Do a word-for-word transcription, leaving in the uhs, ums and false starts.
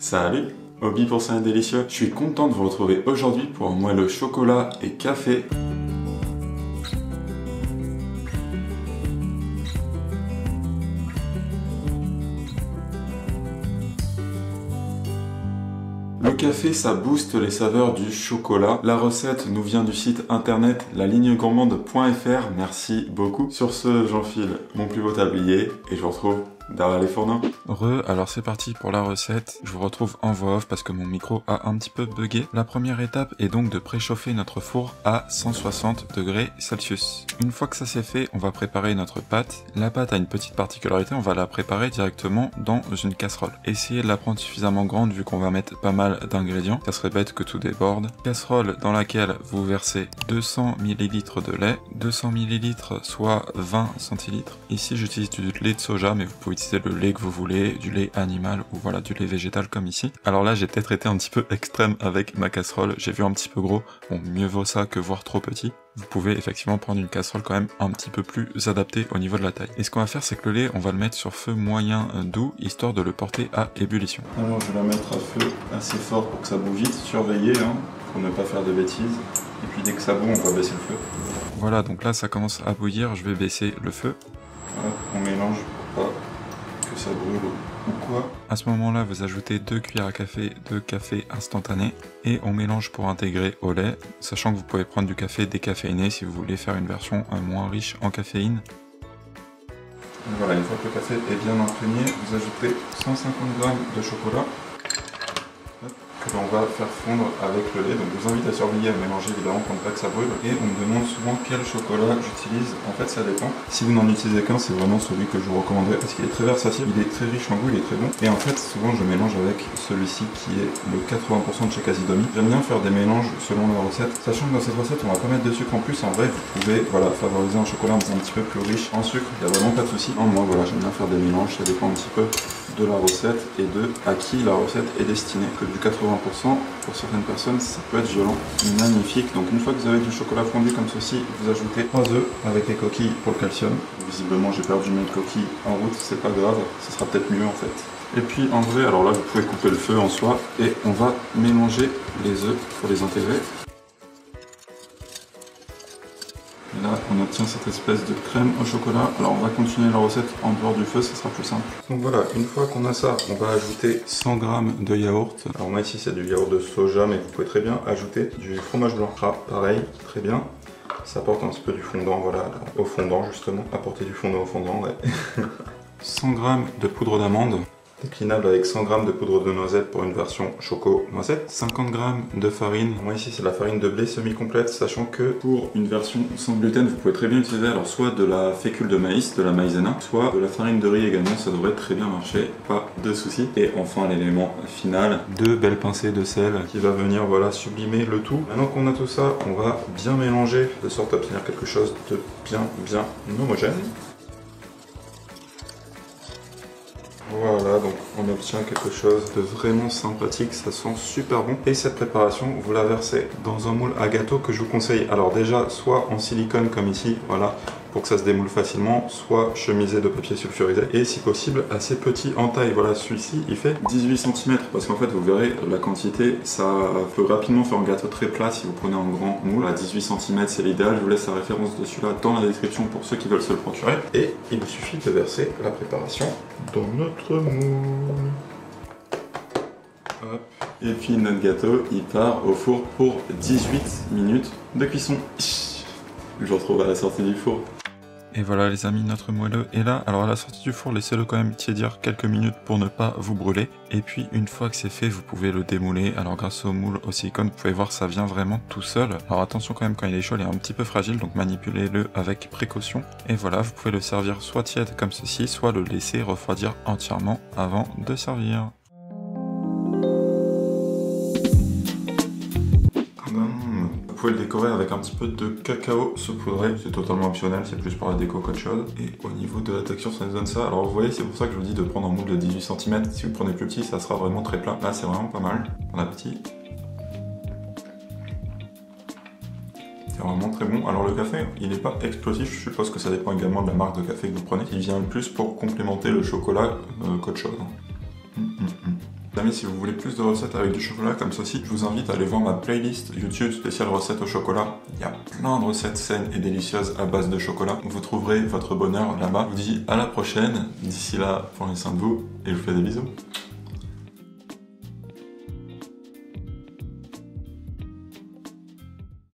Salut, Hobby pour ça délicieux. Je suis content de vous retrouver aujourd'hui pour un moelleux chocolat et café. Le café, ça booste les saveurs du chocolat. La recette nous vient du site internet la ligne gourmande point F R. Merci beaucoup. Sur ce, j'enfile mon plus beau tablier et je vous retrouve derrière les fourneaux. Re, alors c'est parti pour la recette. Je vous retrouve en voix off parce que mon micro a un petit peu bugué. La première étape est donc de préchauffer notre four à cent soixante degrés Celsius. Une fois que ça c'est fait, on va préparer notre pâte. La pâte a une petite particularité, on va la préparer directement dans une casserole. Essayez de la prendre suffisamment grande vu qu'on va mettre pas mal d'ingrédients. Ça serait bête que tout déborde. Casserole dans laquelle vous versez deux cents millilitres de lait, deux cents millilitres soit vingt centilitres. Ici j'utilise du lait de soja, mais vous pouvez utiliser le lait que vous voulez, du lait animal ou voilà du lait végétal comme ici. Alors là j'ai peut-être été un petit peu extrême avec ma casserole, j'ai vu un petit peu gros, bon mieux vaut ça que voir trop petit. Vous pouvez effectivement prendre une casserole quand même un petit peu plus adaptée au niveau de la taille. Et ce qu'on va faire c'est que le lait on va le mettre sur feu moyen doux histoire de le porter à ébullition. Alors je vais la mettre à feu assez fort pour que ça boue vite, surveillez hein, pour ne pas faire de bêtises. Et puis dès que ça bout on va baisser le feu. Voilà donc là ça commence à bouillir, je vais baisser le feu. Voilà, on mélange pour pas que ça brûle ou quoi. À ce moment-là, vous ajoutez deux cuillères à café de café instantané et on mélange pour intégrer au lait, sachant que vous pouvez prendre du café décaféiné si vous voulez faire une version moins riche en caféine. Voilà, une fois que le café est bien imprégné, vous ajoutez cent cinquante grammes de chocolat que l'on va faire fondre avec le lait. Donc je vous invite à surveiller, à mélanger évidemment pour ne pas que ça brûle. Et on me demande souvent quel chocolat j'utilise. En fait ça dépend. Si vous n'en utilisez qu'un, c'est vraiment celui que je vous recommanderais parce qu'il est très versatile, il est très riche en goût, il est très bon. Et en fait souvent je mélange avec celui-ci qui est le quatre-vingts pour cent de chez Casidomi. J'aime bien faire des mélanges selon la recette. Sachant que dans cette recette on va pas mettre de sucre en plus, en vrai vous pouvez voilà, favoriser un chocolat un petit peu plus riche en sucre, il n'y a vraiment pas de souci. Non, moi voilà, j'aime bien faire des mélanges, ça dépend un petit peu de la recette et de à qui la recette est destinée. Que du quatre-vingts pour cent pour certaines personnes ça peut être violent. Magnifique, donc une fois que vous avez du chocolat fondu comme ceci, vous ajoutez trois œufs avec les coquilles pour le calcium. Visiblement j'ai perdu mes coquilles en route, c'est pas grave, ce sera peut-être mieux en fait. Et puis en vrai, alors là vous pouvez couper le feu en soi et on va mélanger les œufs pour les intégrer. Et là, on obtient cette espèce de crème au chocolat. Alors, on va continuer la recette en dehors du feu, ça sera plus simple. Donc voilà, une fois qu'on a ça, on va ajouter cent grammes de yaourt. Alors moi ici, c'est du yaourt de soja, mais vous pouvez très bien ajouter du fromage blanc. Ah, pareil, très bien. Ça apporte un petit peu du fondant, voilà, au fondant justement. Apporter du fondant au fondant, ouais. cent grammes de poudre d'amande. Déclinable avec cent grammes de poudre de noisette pour une version choco-noisette. cinquante grammes de farine. Moi ici c'est la farine de blé semi-complète, sachant que pour une version sans gluten, vous pouvez très bien utiliser alors soit de la fécule de maïs, de la maïzena, soit de la farine de riz également, ça devrait très bien marcher, pas de soucis. Et enfin l'élément final, deux belles pincées de sel qui va venir voilà sublimer le tout. Maintenant qu'on a tout ça, on va bien mélanger de sorte à obtenir quelque chose de bien bien homogène. Voilà, donc on obtient quelque chose de vraiment sympathique, ça sent super bon. Et cette préparation, vous la versez dans un moule à gâteau que je vous conseille. Alors déjà, soit en silicone comme ici, voilà, pour que ça se démoule facilement, soit chemisé de papier sulfurisé. Et si possible, assez petit en taille. Voilà, celui-ci, il fait dix-huit centimètres. Parce qu'en fait, vous verrez, la quantité, ça peut rapidement faire un gâteau très plat si vous prenez un grand moule. À dix-huit centimètres, c'est l'idéal. Je vous laisse la référence de celui-là dans la description pour ceux qui veulent se le procurer. Et il vous suffit de verser la préparation dans notre moule. Hop. Et puis notre gâteau, il part au four pour dix-huit minutes de cuisson. Je vous retrouve à la sortie du four. Et voilà les amis, notre moelleux est là. Alors à la sortie du four, laissez-le quand même tiédir quelques minutes pour ne pas vous brûler. Et puis une fois que c'est fait, vous pouvez le démouler. Alors grâce au moule au silicone, vous pouvez voir ça vient vraiment tout seul. Alors attention quand même, quand il est chaud, il est un petit peu fragile, donc manipulez-le avec précaution. Et voilà, vous pouvez le servir soit tiède comme ceci, soit le laisser refroidir entièrement avant de servir. Vous pouvez le décorer avec un petit peu de cacao saupoudré, c'est totalement optionnel, c'est plus pour la déco qu'autre chose. Et au niveau de la texture, ça nous donne ça. Alors vous voyez, c'est pour ça que je vous dis de prendre un moule de dix-huit centimètres. Si vous prenez plus petit, ça sera vraiment très plat. Là, c'est vraiment pas mal. Bon appétit. C'est vraiment très bon. Alors le café, il n'est pas explosif, je suppose que ça dépend également de la marque de café que vous prenez. Il vient plus pour complémenter le chocolat euh, qu'autre chose. Hum, hum, hum. Amis, si vous voulez plus de recettes avec du chocolat comme ceci, je vous invite à aller voir ma playlist YouTube spéciale recettes au chocolat. Il y a plein de recettes saines et délicieuses à base de chocolat. Vous trouverez votre bonheur là-bas. Je vous dis à la prochaine. D'ici là, prenez soin de vous et je vous fais des bisous.